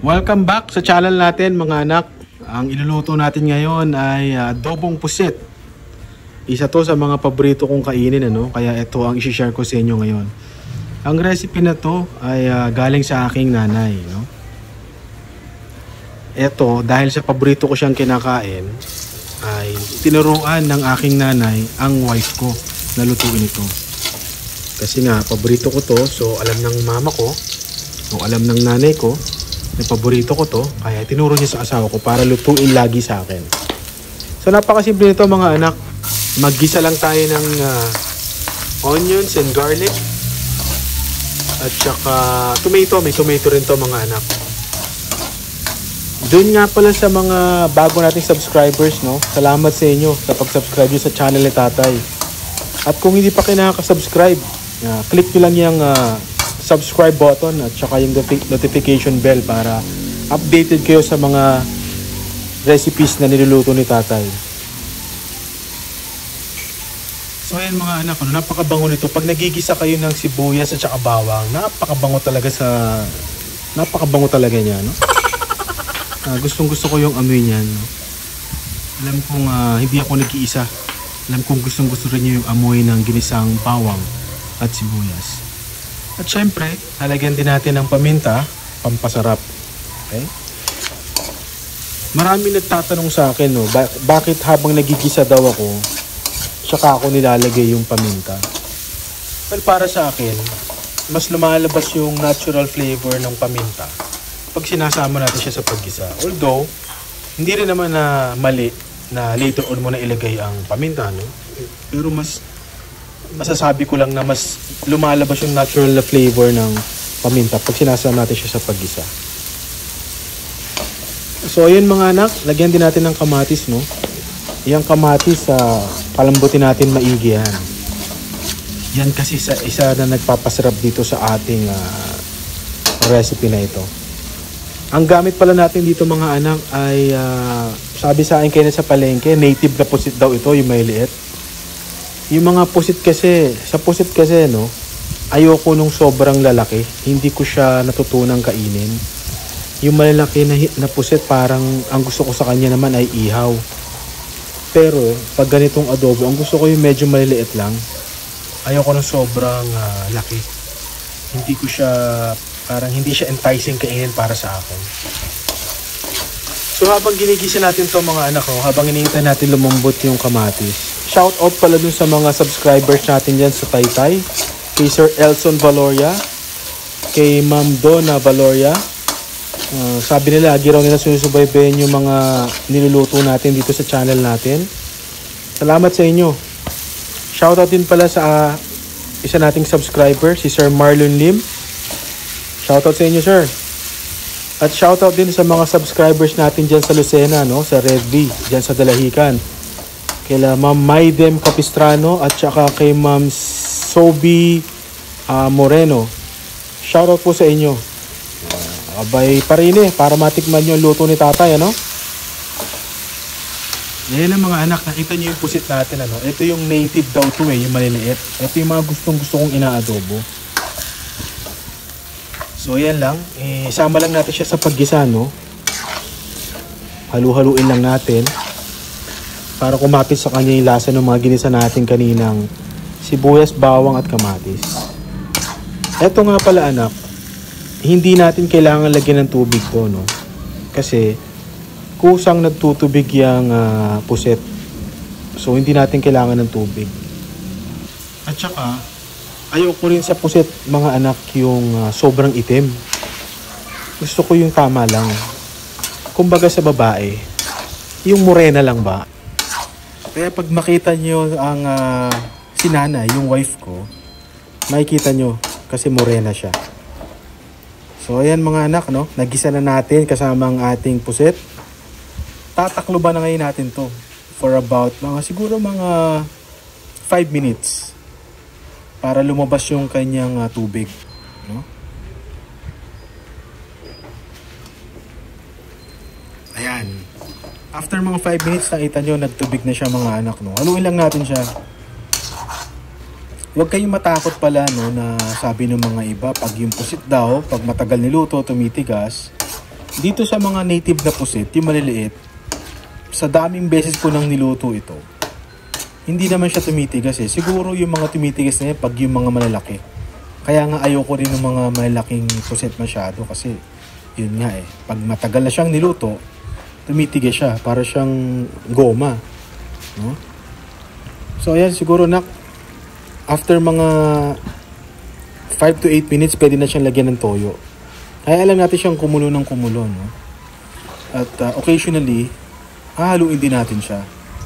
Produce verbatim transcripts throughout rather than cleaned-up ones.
Welcome back sa channel natin mga anak. Ang iluluto natin ngayon ay uh, adobong pusit. Isa to sa mga paborito kong kainin, ano? Kaya ito ang i-share ko sa inyo ngayon. Ang recipe na to ay uh, galing sa aking nanay, no? Ito, dahil sa paborito ko siyang kinakain, ay tinuruan ng aking nanay ang wife ko na lutuin ito. Kasi nga, paborito ko to, so alam ng mama ko, o alam ng nanay ko, na paborito ko to, kaya tinuro niya sa asawa ko para lutuin lagi sa akin. So napakasimple nito mga anak. Maggisa lang tayo ng uh, onions and garlic at saka tomato. May tomato rin to mga anak. Doon nga pala sa mga bago nating subscribers, no? Salamat sa inyo sa pag-subscribe sa channel ni Tatay. At kung hindi pa kayo nakaka-subscribe, uh, click nyo lang yung uh, subscribe button at saka yung notification bell para updated kayo sa mga recipes na niluluto ni Tatay. So ayan mga anak, ano, napakabango nito. Pag nagigisa kayo ng sibuyas at saka bawang, napakabango talaga sa napakabango talaga niya, no? Uh, gustong gusto ko yung amoy niyan, no? Alam kong uh, hindi ako nag-iisa. Alam kong gustong gusto rin niyo yung amoy ng ginisang bawang at sibuyas. At syempre, halagyan din natin ng paminta, pampasarap. Okay? Marami nagtatanong sa akin, no, ba bakit habang nagigisa daw ako, tsaka ako nilalagay yung paminta. Well, para sa akin, mas lumalabas yung natural flavor ng paminta pag sinasama natin siya sa paggisa. Although, hindi rin naman na mali na later on mo na ilagay ang paminta, no? Pero mas masasabi ko lang na mas lumalabas yung natural na flavor ng paminta pag sinasama natin siya sa paggisa. So ayun mga anak, lagyan din natin ng kamatis, no? Yung kamatis, uh, palambutin natin maigi yan. Yan kasi sa isa na nagpapasarap dito sa ating uh, recipe na ito. Ang gamit pala natin dito mga anak ay uh, sabi sa akin kayo na sa palengke, native na pusit daw ito, yung may liit. Yung mga pusit kasi, sa pusit kasi, no, ayoko nung sobrang lalaki. Hindi ko siya natutunang kainin. Yung malalaki na, na pusit, parang ang gusto ko sa kanya naman ay ihaw. Pero, pag ganitong adobo, ang gusto ko yung medyo maliliit lang. Ayoko nung sobrang uh, laki. Hindi ko siya, parang hindi siya enticing kainin para sa akin. So, habang ginigisa natin to mga anak ko, habang hinihintay natin lumambot yung kamatis, shout out pala dun sa mga subscribers natin dyan sa Taytay, kay Sir Elson Valoria, kay Ma'am Donna Valoria. Uh, sabi nila, lagi raw nila sinusubaybayan yung mga niluluto natin dito sa channel natin. Salamat sa inyo. Shout out din pala sa uh, isa nating subscriber, si Sir Marlon Lim. Shout out sa inyo, sir. At shout out din sa mga subscribers natin dyan sa Lucena, no? Sa Red V, dyan sa Dalahican. Kila Ma'am Maidem Capistrano at saka kay Ma'am Sobi uh, Moreno. Shoutout po sa inyo. Uh, abay pa rin eh, para matikman nyo yung luto ni Tatay, ano? Yan ang mga anak, nakita nyo yung pusit natin, ano? Ito yung native daw to eh, yung maliliit. Ito yung mga gustong gusto kong inaadobo. So yan lang, eh, sama lang natin siya sa paggisa, no? Halu-haluin lang natin para kumapit sa kanya yung lasa ng mga ginisa natin kaninang sibuyas, bawang at kamatis. Eto nga pala anak, hindi natin kailangan lagyan ng tubig to, no? Kasi kusang nagtutubig yung uh, puset. So hindi natin kailangan ng tubig. At saka, ayoko rin sa puset mga anak yung uh, sobrang itim. Gusto ko yung tama lang. Kumbaga sa babae, yung morena lang ba? Kaya pag makita nyo ang uh, sinana, yung wife ko, makikita nyo kasi morena siya. So ayan mga anak, no? Nagisa na natin kasama ang ating puset. Tatakloban na ngayon natin to for about mga siguro mga five minutes para lumabas yung kanyang uh, tubig, no? Ayan. After mga five minutes, nakita nyo, nagtubig na siya mga anak, no? Haluin lang natin siya. Huwag kayong matakot pala, no, na sabi ng mga iba, pag yung pusit daw, pag matagal niluto, tumitigas, dito sa mga native na pusit, yung maliliit, sa daming beses ko nang niluto ito, hindi naman siya tumitigas eh. Siguro yung mga tumitigas na yan pag yung mga malalaki. Kaya nga ayoko rin ng mga malalaking pusit masyado kasi yun nga eh. Pag matagal na siyang niluto, tumitigas siya. Para siyang goma. No? So ayan, siguro nak, after mga five to eight minutes, pwede na siyang lagyan ng toyo. Kaya alam natin siyang kumulo ng kumulo. No? At uh, occasionally, hahaluin din natin siya.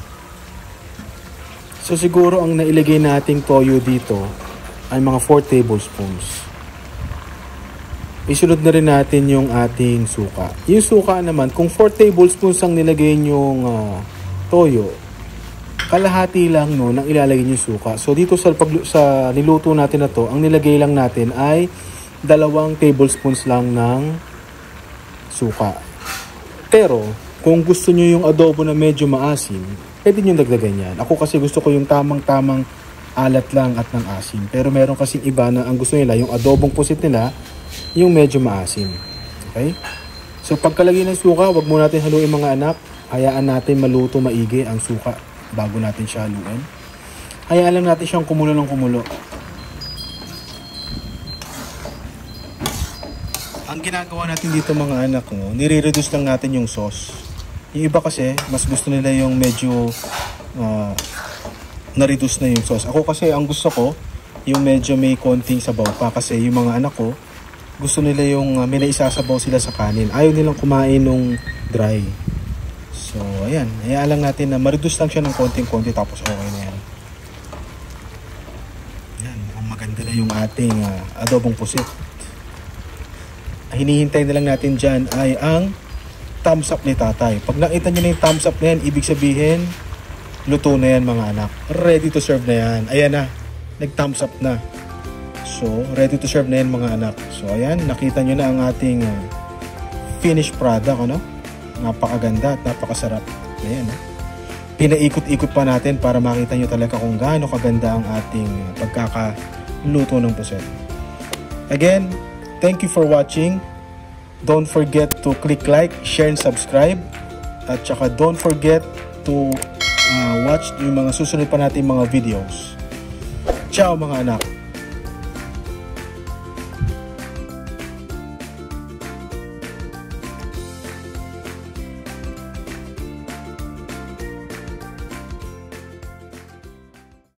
So siguro ang nailagay nating toyo dito ay mga four tablespoons. Isunod na rin natin yung ating suka. Yung suka naman, kung four tablespoons ang nilagay yung uh, toyo, kalahati lang no nang ilalagay yung suka. So dito sa, pag, sa niluto natin na to, ang nilagay lang natin ay dalawang tablespoons lang ng suka. Pero kung gusto nyo yung adobo na medyo maasim, pwede nyo dagdagan yan. Ako kasi gusto ko yung tamang-tamang alat lang at ng asim. Pero meron kasing iba na ang gusto nila, yung adobong pusit nila, yung medyo maasim. Okay? So pagkalagay ng suka, wag mo natin haluin mga anak. Hayaan natin maluto maigi ang suka bago natin siya haluin. Hayaan lang natin siyang kumulo ng kumulo. Ang ginagawa natin dito mga anak, no, nire-reduce lang natin yung sauce. Yung iba kasi, mas gusto nila yung medyo uh, na-reduce na yung sauce. Ako kasi, ang gusto ko, yung medyo may konting sabaw pa. Kasi yung mga anak ko, gusto nila yung uh, may naisasabaw sila sa kanin. Ayaw nilang kumain nung dry. So, ayan. Hayaan lang natin na ma-reduce lang siya ng konting-konti tapos okay na yan. Ayan. Ang maganda na yung ating uh, adobong pusit. Hinihintay na lang natin dyan ay ang thumbs up ni tatay. Pag nakita nyo na yung thumbs up na yan, ibig sabihin, luto na yan mga anak. Ready to serve na yan. Ayan na, nag-thumbs up na. So, ready to serve na yan mga anak. So, ayan, nakita nyo na ang ating uh, finished product, ano? Napakaganda at napakasarap. Ayan, ha? Pinaikot-ikot pa natin para makita nyo talaga kung gaano kaganda ang ating pagkakaluto ng puset. Again, thank you for watching. Don't forget to click like, share, and subscribe. At saka don't forget to uh, watch yung mga susunod pa natin mga videos. Ciao mga anak!